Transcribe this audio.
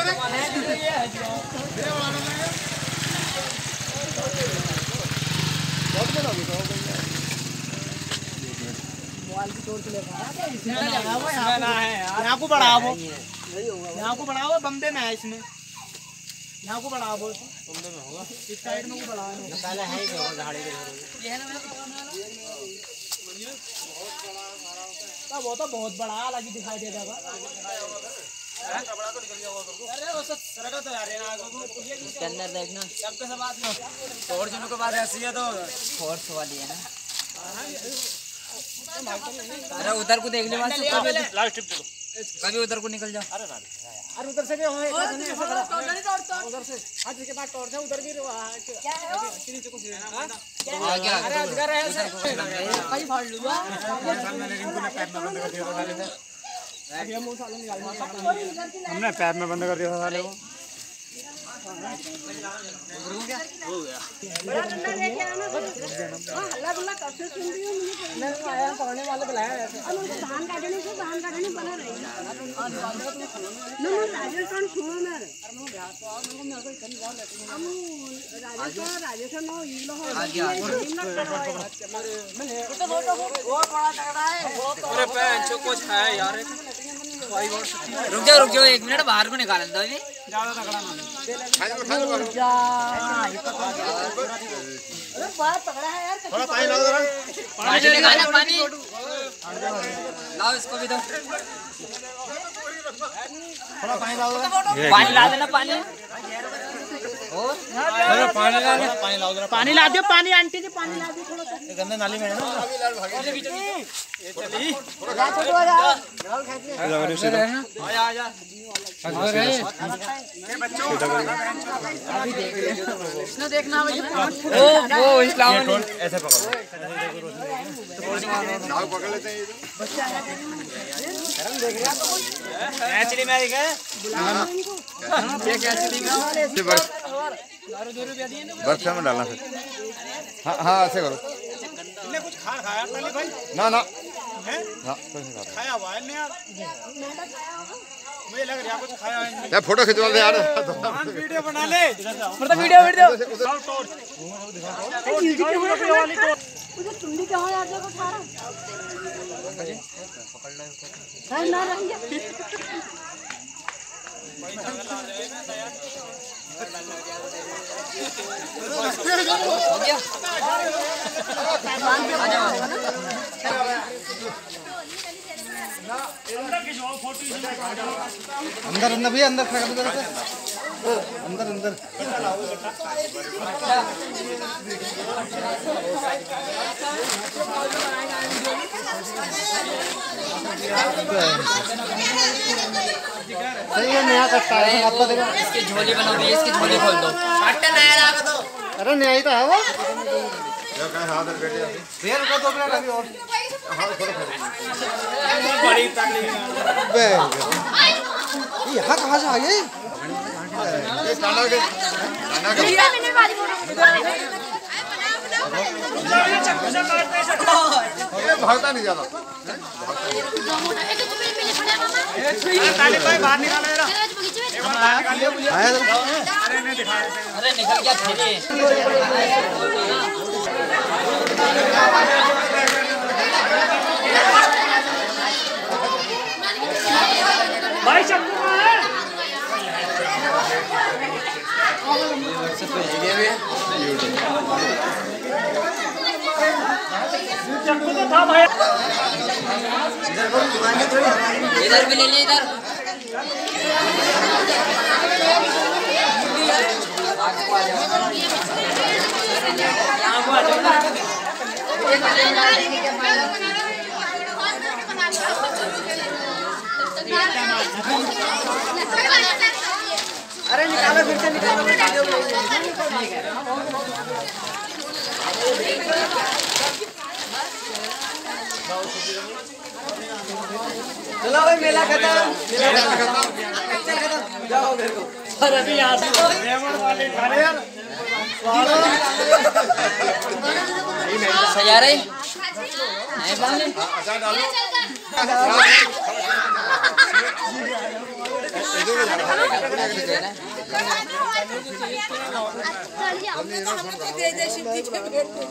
यहाँ को बढ़ाओ, यहाँ को बढ़ाओ, बम्बे में है इसमें, यहाँ को बढ़ाओ, बम्बे में होगा, इस साइड में को बढ़ाओ, पहले है ही झाड़ी के ये है ना तब वो तो बहुत बड़ा लगी दिखाई दे रहा अरे वो सब सरका तो यार इसके अंदर देखना सबके सब बात में फॉर्चूनर के बाद ऐसी है तो फोर्स वाली है ना। अरे उधर को देख ले लास्ट ट्रिप कभी उधर को निकल जाओ। अरे उधर से भी उधर से आज के बाद तोड़ जाओ उधर भी हमने पैर में बंद कर दिया साले को हो गया हल्ला गुल्ला कब से सुन रही हूं मैं आया पढ़ने वाले बुलाया धान काटने से धान काटने बना रही नो राजस्थान सुनो मैं राजस्थान नो ये लो वो बड़ा तगड़ा है अरे पैंचो कुछ है यार रुक जाओ 1 मिनट बाहर को निकाल दो अभी ज्यादा तगड़ा ना अरे बहुत तगड़ा है यार थोड़ा पानी लाओ जरा पानी निकालो पानी लाओ इसको भी दो थोड़ा पानी लाओ पानी ला देना पानी और अरे पानी ला दियो पानी आंटी जी पानी ला दियो थोड़ा गंदे नाली में है ना ये चली आजा बच्चों देखना वो इस्लाम ऐसे पकड़ो पकड़ लेते हैं एक्चुअली मैं देख बर्फ में डालना फिर हाँ ऐसे करो कुछ खाया भाई ना खाया हुआ है यार मुझे लग रहा है कुछ खाया है यार फोटो खिंचवा दे यार वीडियो बना ले मतलब वीडियो उधर चुंडी क्या हो यार देखो सारा पकड़ लो इसको है ना रहेंगे अंदर भैया अंदर खड़ा कर अंदर सही है नया कट्टा है आपका देखो इसकी झोली बनो भैया इसकी झोली खोल दो कट्टा नया लगा दो अरे नया ही तो है वो क्या कहे हां बेटे फिर को तो मिनट अभी और हां थोड़ा बड़ी तकलीफ बे ये यहां कहां से आ गए ये खाना के मैंने वाली भागता नहीं ज्यादा बाहर निकालो अरे निकल गया भाई चक्कू तो था भाई इधर भी ले ले इधर यहाँ को आ जाओ ना अरे निकालो फिर से निकालो चलो भाई मेला खत्म जाओ मेरे को सर अभी यहाँ से लेमन वाले खाने यार सजा रही नहीं बांधे अचार डालो दे